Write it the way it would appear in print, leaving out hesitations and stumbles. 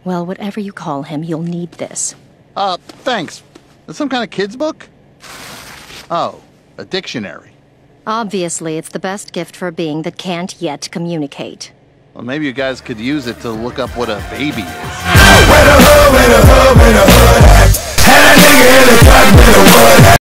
Well, whatever you call him, you'll need this. Thanks. Is some kind of kid's book? Oh, a dictionary. Obviously, it's the best gift for a being that can't yet communicate. Well, maybe you guys could use it to look up what a baby is.